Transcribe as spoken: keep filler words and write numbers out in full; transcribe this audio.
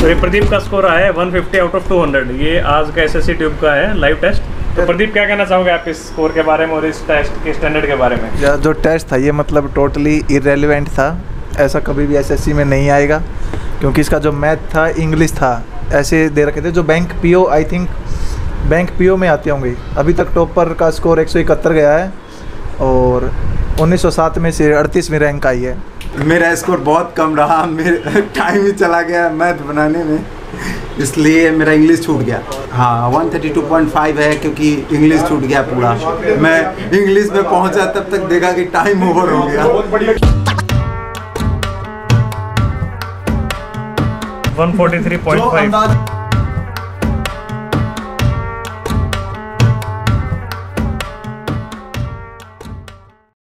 तो ये प्रदीप का स्कोर आया है one fifty out of two hundred. ये आज का एसएससी ट्यूब का है लाइव टेस्ट। तो प्रदीप क्या कहना चाहोगे आप इस स्कोर के बारे में और इस टेस्ट के स्टैंडर्ड के बारे में? या जो टेस्ट था ये मतलब टोटली इररेलेवेंट था, ऐसा कभी भी एसएससी में नहीं आएगा, क्योंकि इसका जो मैथ था इंग्लिश था, ऐसे दे रखे थे जो bank PO I think bank PO में आते होंगे। अभी तक टॉपर का स्कोर एक सौ इकहत्तर गया है और उन्नीस सौ सात में से अड़तीसवीं रैंक आई है। मेरा स्कोर बहुत कम रहा, मेरे टाइम ही चला गया मैथ बनाने में, इसलिए मेरा इंग्लिश छूट गया। हाँ one thirty two point five है, क्योंकि इंग्लिश छूट गया पूरा। मैं इंग्लिश में पहुंचा तब तक देखा कि टाइम ओवर हो गया। One forty three point five